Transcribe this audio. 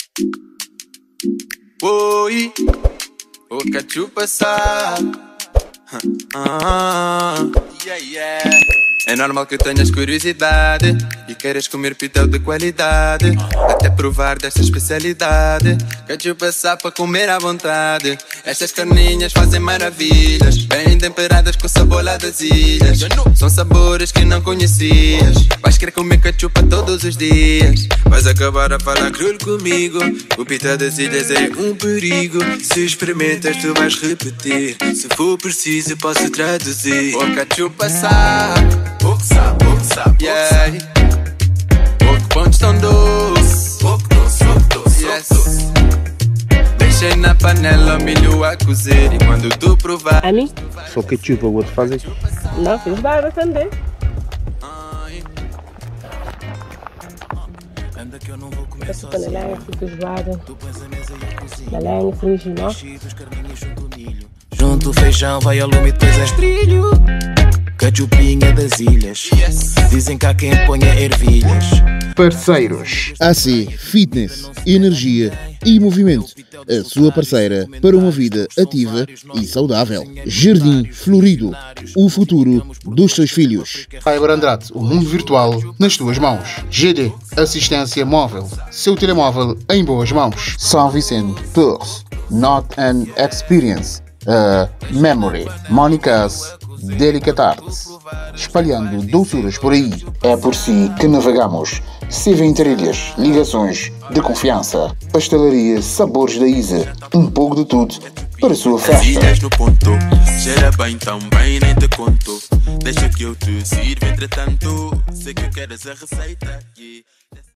Oi, o cachupa sabe. Yeah. É normal que tenhas curiosidade e queiras comer pitel de qualidade, até provar desta especialidade. Cachupa sabe para comer à vontade. Estas carninhas fazem maravilhas, bem temperadas com sabor lá das ilhas. São sabores que não conhecias. Vais querer comer cachupa todos os dias. Vais acabar a falar cruel comigo. O pitel das ilhas é um perigo. Se experimentas tu vais repetir. Se for preciso posso traduzir. O cachupa sabe. O que sabe, o que sabe, yeah. O que pontos tão doce. O que doce, o que doce, yes. Deixei na panela o milho a cozer. E quando tu provar. A mim? Só ketchup o outro faz isso. Não, fiz barba também. Essa panelada fica zoada. Panelada original. Junto o feijão, vai ao lume e depois é estrilho. Cachupinha das ilhas. Dizem que há quem ponha ervilhas. Parceiros. AC Fitness, energia e movimento. A sua parceira para uma vida ativa e saudável. Jardim Florido. O futuro dos seus filhos. Cyber Andrade, o mundo virtual nas tuas mãos. GD, assistência móvel. Seu telemóvel em boas mãos. São Vicente Tours. Not an experience. A memory. Monica's Delicate Arts. Espalhando doçuras por aí. É por si que navegamos. Siva em trilhas, ligações de confiança. Pastelaria Sabores da Isa. Um pouco de tudo para a sua festa. Ilhas no ponto, cheira bem tão bem, nem te conto. Deixa que eu te sirva entretanto. Sei que queres a receita.